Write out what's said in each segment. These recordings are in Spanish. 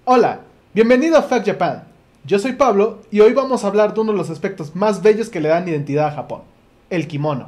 Hola, bienvenido a Fact Japan. Yo soy Pablo y hoy vamos a hablar de uno de los aspectos más bellos que le dan identidad a Japón, el kimono.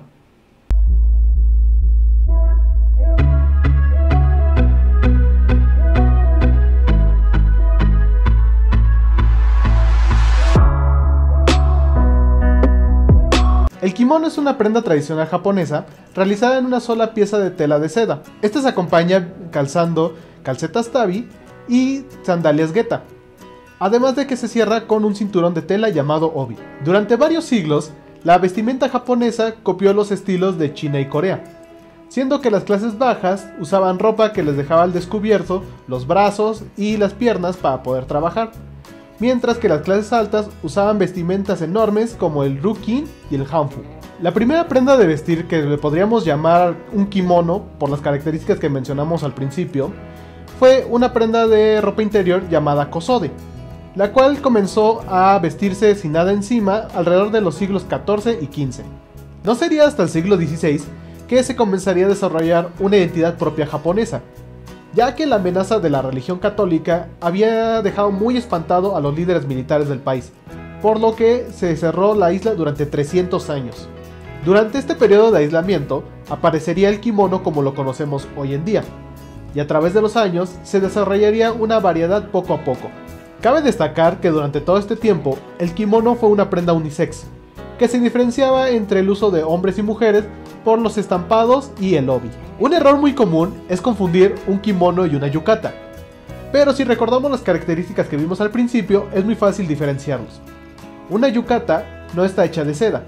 El kimono es una prenda tradicional japonesa realizada en una sola pieza de tela de seda. Esta se acompaña calzando calcetas tabi y sandalias geta, además de que se cierra con un cinturón de tela llamado obi. Durante varios siglos, la vestimenta japonesa copió los estilos de China y Corea, siendo que las clases bajas usaban ropa que les dejaba al descubierto los brazos y las piernas para poder trabajar, mientras que las clases altas usaban vestimentas enormes como el rukin y el hanfu. La primera prenda de vestir que le podríamos llamar un kimono, por las características que mencionamos al principio, fue una prenda de ropa interior llamada kosode, la cual comenzó a vestirse sin nada encima alrededor de los siglos XIV y XV. No sería hasta el siglo XVI que se comenzaría a desarrollar una identidad propia japonesa, ya que la amenaza de la religión católica había dejado muy espantado a los líderes militares del país, por lo que se cerró la isla durante 300 años. Durante este periodo de aislamiento aparecería el kimono como lo conocemos hoy en día, y a través de los años se desarrollaría una variedad poco a poco. Cabe destacar que durante todo este tiempo el kimono fue una prenda unisex, que se diferenciaba entre el uso de hombres y mujeres por los estampados y el obi. Un error muy común es confundir un kimono y una yukata, pero si recordamos las características que vimos al principio es muy fácil diferenciarlos. Una yukata no está hecha de seda,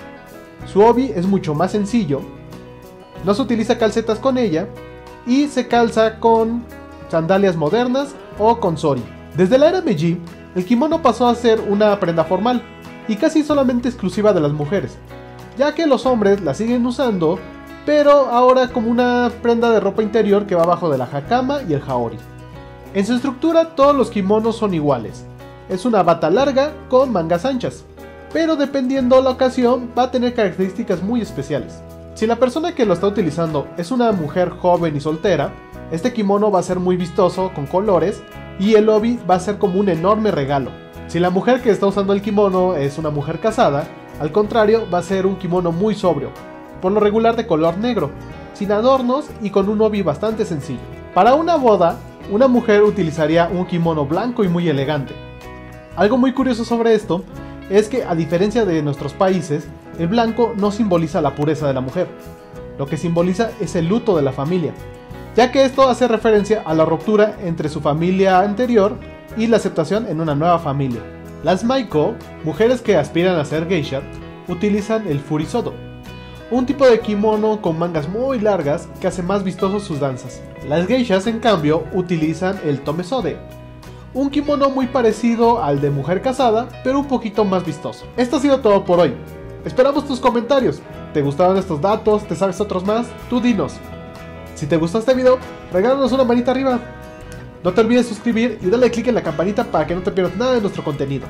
su obi es mucho más sencillo, no se utiliza calcetas con ella y se calza con sandalias modernas o con sori. Desde la era Meiji, el kimono pasó a ser una prenda formal y casi solamente exclusiva de las mujeres, ya que los hombres la siguen usando, pero ahora como una prenda de ropa interior que va abajo de la hakama y el haori. En su estructura todos los kimonos son iguales, es una bata larga con mangas anchas, pero dependiendo la ocasión va a tener características muy especiales. Si la persona que lo está utilizando es una mujer joven y soltera, este kimono va a ser muy vistoso con colores y el obi va a ser como un enorme regalo. Si la mujer que está usando el kimono es una mujer casada, al contrario va a ser un kimono muy sobrio, por lo regular de color negro, sin adornos y con un obi bastante sencillo. Para una boda, una mujer utilizaría un kimono blanco y muy elegante. Algo muy curioso sobre esto es que, a diferencia de nuestros países, el blanco no simboliza la pureza de la mujer, lo que simboliza es el luto de la familia, ya que esto hace referencia a la ruptura entre su familia anterior y la aceptación en una nueva familia. Las maiko, mujeres que aspiran a ser geisha, utilizan el furisodo, un tipo de kimono con mangas muy largas que hace más vistosos sus danzas. Las geishas, en cambio, utilizan el tomesode, un kimono muy parecido al de mujer casada, pero un poquito más vistoso. Esto ha sido todo por hoy. Esperamos tus comentarios. ¿Te gustaron estos datos? ¿Te sabes otros más? Tú dinos. Si te gustó este video, regálanos una manita arriba. No te olvides suscribir y darle click en la campanita para que no te pierdas nada de nuestro contenido.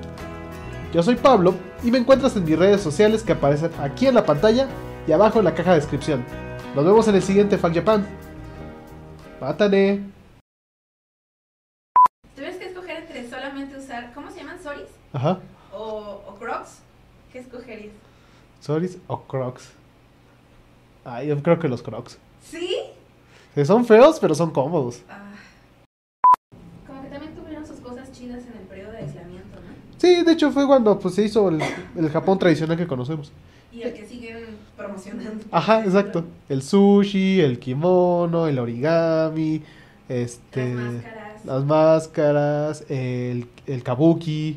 Yo soy Pablo y me encuentras en mis redes sociales que aparecen aquí en la pantalla y abajo en la caja de descripción. Nos vemos en el siguiente Fact Japan. ¡Mátane! ¿Tuvieras que escoger entre solamente usar, ¿cómo se llaman? ¿Soris? Ajá. ¿O Crocs? ¿Qué escogerías? ¿Soris o Crocs? Ay, yo creo que los Crocs. ¿Sí? Son feos, pero son cómodos. Como que también tuvieron sus cosas chidas en el periodo de aislamiento, ¿no? Sí, de hecho fue cuando pues, se hizo el Japón tradicional que conocemos. Y el que siguen promocionando. Ajá, exacto. El sushi, el kimono, el origami, las máscaras, el kabuki,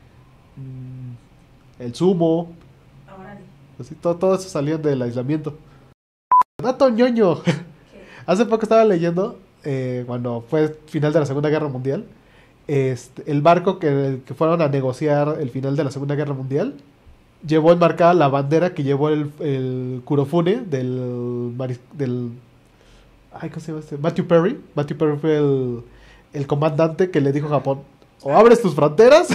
el sumo. Órale. Así, todo eso salió del aislamiento. Dato ñoño. ¿Qué? Hace poco estaba leyendo, cuando fue final de la Segunda Guerra Mundial, el barco que fueron a negociar el final de la Segunda Guerra Mundial llevó enmarcada la bandera que llevó el Kurofune del ay, ¿cómo se llama este? Matthew Perry. Matthew Perry fue el comandante que le dijo a Japón: o abres tus fronteras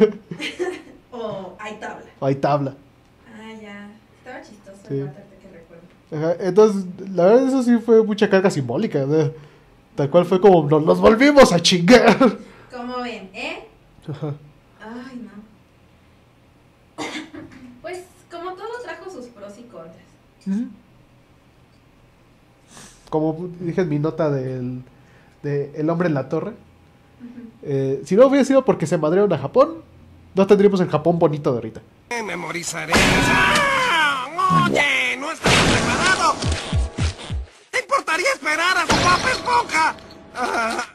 O hay tabla. o hay tabla. Ah, ya. Estaba chistoso Sí. el matarte que recuerdo. Ajá, entonces, la verdad, eso sí fue mucha carga simbólica, ¿no? Tal cual fue como nos volvimos a chingar. ¿Cómo ven, Ajá. Ay, no. Pues, como todo trajo sus pros y contras. Ujú. Como dije en mi nota de El hombre en la torre, si no hubiera sido porque se madrearon a Japón, no tendríamos el Japón bonito de ahorita. Memorizaré. ¡Ah! ¡Oye! ¡No estás preparado! ¿Te importaría esperar a su Bob Esponja? Ah.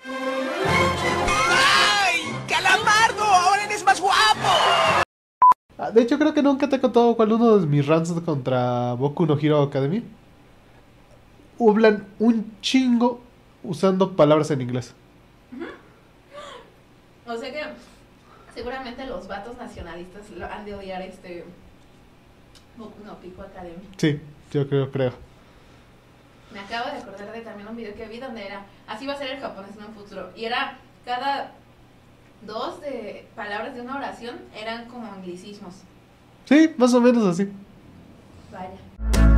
¡Ay! ¡Calamardo! ¡Ahora eres más guapo! De hecho, creo que nunca te he contado cuál uno de mis rants contra Boku no Hero Academy. Hablan un chingo usando palabras en inglés. O sea que seguramente los vatos nacionalistas han de odiar Boku no Pico Academy. Sí, yo creo. Me acabo de acordar de también un video que vi donde era, así va a ser el japonés en un futuro. Y era cada dos de palabras de una oración eran como anglicismos. Sí, más o menos así. Vaya.